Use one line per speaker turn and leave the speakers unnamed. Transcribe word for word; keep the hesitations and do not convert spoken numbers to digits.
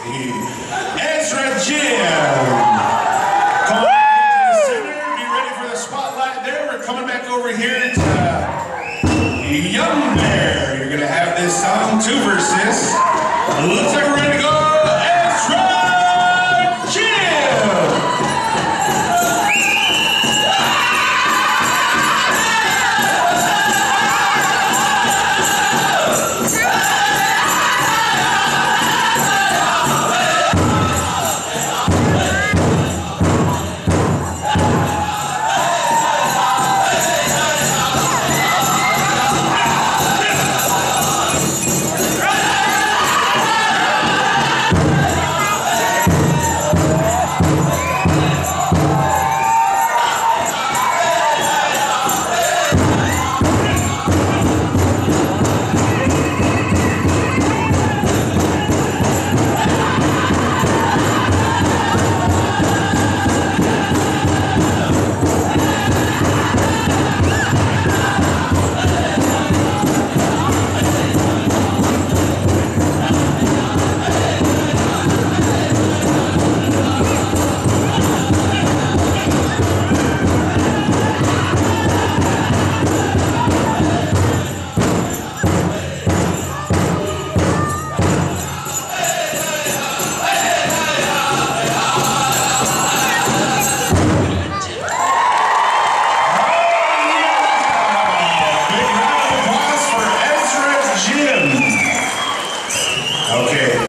Ezra Jim. Come on to the center. Be ready for the spotlight there. We're coming back over here to uh, Young Bear. You're going to have this song, two verses. Looks like